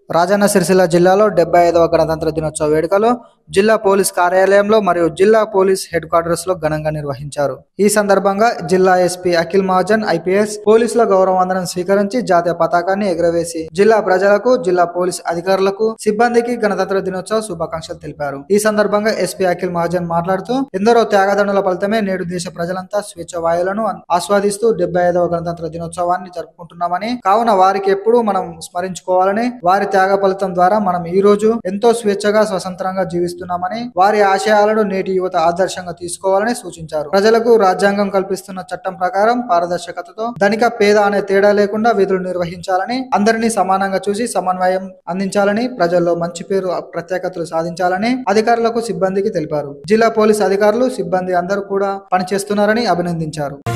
రాజన్న సిరిసిల్ల జిల్లాలో 75వ గణతంత్ర దినోత్సవ వేడుకలు జిల్లా పోలీస్ కార్యాలయంలో మరియు జిల్లా పోలీస్ హెడ్ క్వార్టర్స్ లో ఘనంగా నిర్వహించారు. ఈ సందర్భంగా జిల్లా ఎస్పీ అఖిల్ మహాజన్ ఐపీఎస్ పోలీసుల గౌరవ వందనం స్వీకరించి జాతీయ పతాకాన్ని ఎగురవేసి జిల్లా ప్రజలకు, జిల్లా పోలీస్ అధికారులకు, సిబ్బందికి గణతంత్ర దినోత్సవ శుభాకాంక్షలు తెలిపారు. ఈ సందర్భంగా ఎస్పీ అఖిల్ మహాజన్ మాట్లాడుతూ ఎందరో త్యాగదండుల ఫలితమే నేడు దేశ ప్రజలంతా స్వేచ్ఛ వాయువులను ఆస్వాదిస్తూ 75వ గణతంత్ర దినోత్సవాన్ని జరుపుకుంటున్నామని, కావున వారికి ఎప్పుడూ మనం స్మరించుకోవాలని, వారి త్యాగ ఫలితం ద్వారా మనం ఈ రోజు ఎంతో స్వేచ్ఛగా స్వతంత్రంగా జీవిస్తున్నామని, వారి ఆశయాలను నేటి యువత ఆదర్శంగా తీసుకోవాలని సూచించారు. ప్రజలకు రాజ్యాంగం కల్పిస్తున్న చట్టం ప్రకారం పారదర్శకతతో ధనిక పేద అనే తేడా లేకుండా విధులు నిర్వహించాలని, అందరినీ సమానంగా చూసి సమన్వయం అందించాలని, ప్రజల్లో మంచి పేరు ప్రత్యేకతలు సాధించాలని అధికారులకు, సిబ్బందికి తెలిపారు. జిల్లా పోలీస్ అధికారులు, సిబ్బంది అందరూ కూడా పనిచేస్తున్నారని అభినందించారు.